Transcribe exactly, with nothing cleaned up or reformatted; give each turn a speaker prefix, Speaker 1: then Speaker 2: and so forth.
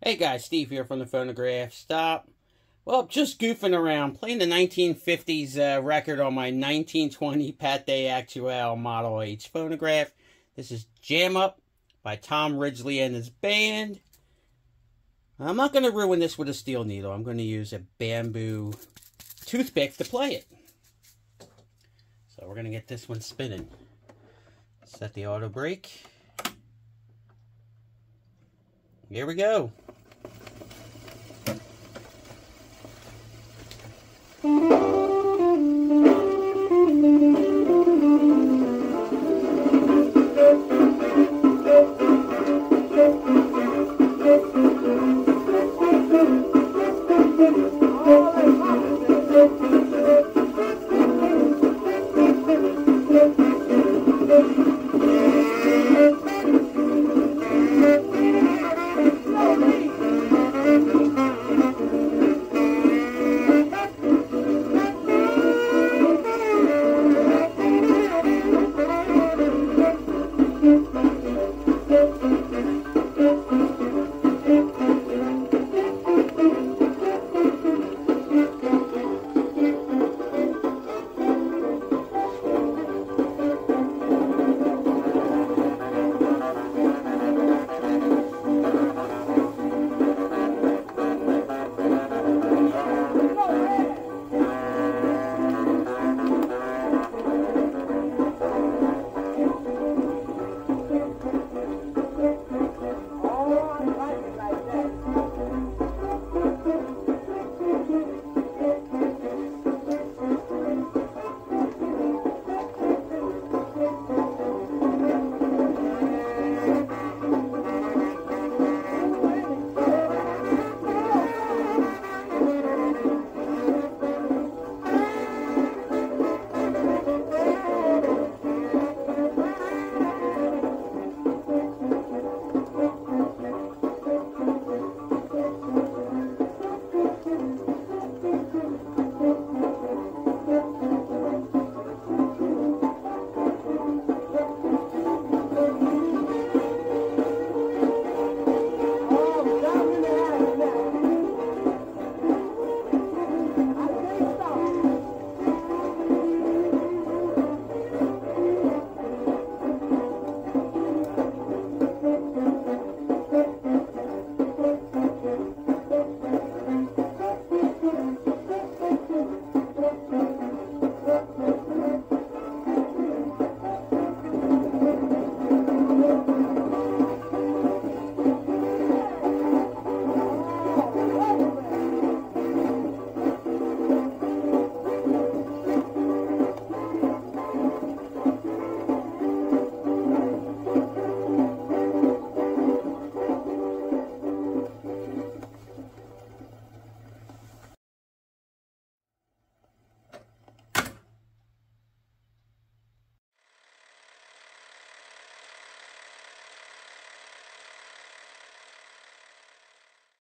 Speaker 1: Hey guys, Steve here from the Phonograph. Stop. Well, just goofing around, playing the nineteen fifties uh, record on my nineteen twenty Pathe Actual Model H phonograph. This is Jam Up by Tom Ridgely and his band. I'm not going to ruin this with a steel needle. I'm going to use a bamboo toothpick to play it. So we're going to get this one spinning. Set the auto brake. Here we go.
Speaker 2: Thank you.